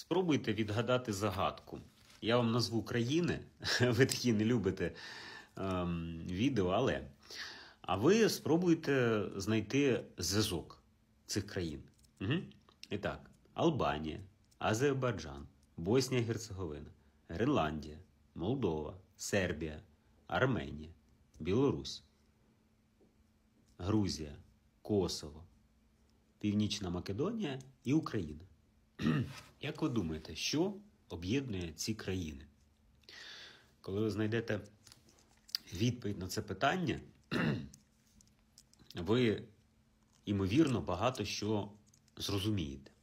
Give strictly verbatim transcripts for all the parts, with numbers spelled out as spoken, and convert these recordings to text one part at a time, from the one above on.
Спробуйте відгадати загадку. Я вам назву країни, ви такі не любите ем, відео, але... А ви спробуйте знайти зв'язок цих країн. Угу. І так, Албанія, Азербайджан, Боснія-Герцеговина, Гренландія, Молдова, Сербія, Арменія, Білорусь, Грузія, Косово, Північна Македонія і Україна. Як ви думаєте, що об'єднує ці країни? Коли ви знайдете відповідь на це питання, ви, ймовірно, багато що зрозумієте.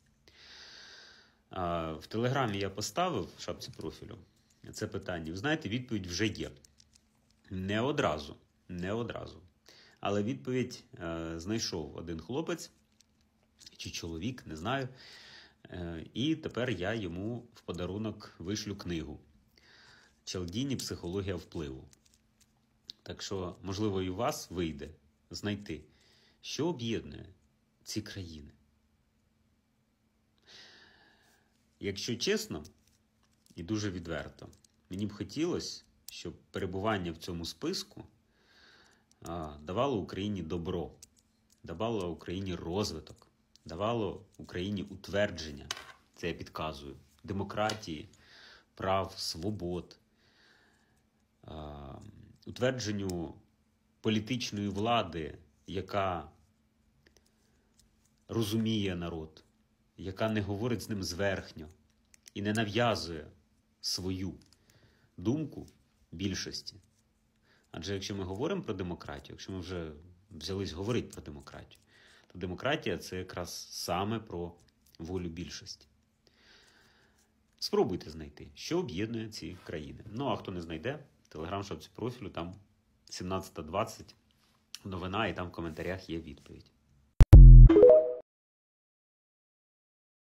В Телеграмі я поставив в шапці профілю це питання. Ви знаєте, відповідь вже є. Не одразу, не одразу. Але відповідь е, знайшов один хлопець, чи чоловік, не знаю. Е, і тепер я йому в подарунок вишлю книгу «Чалдіні. Психологія впливу». Так що, можливо, і у вас вийде знайти, що об'єднує ці країни. Якщо чесно і дуже відверто, мені б хотілося, щоб перебування в цьому списку а, давало Україні добро, давало Україні розвиток, давало Україні утвердження, це я підказую, демократії, прав, свобод, а, утвердженню політичної влади, яка розуміє народ, яка не говорить з ним зверхньо і не нав'язує свою думку більшості. Адже якщо ми говоримо про демократію, якщо ми вже взялись говорити про демократію, то демократія – це якраз саме про волю більшості. Спробуйте знайти, що об'єднує ці країни. Ну, а хто не знайде, в телеграм-шапці профілю, там сімнадцята двадцять, новина, і там в коментарях є відповідь.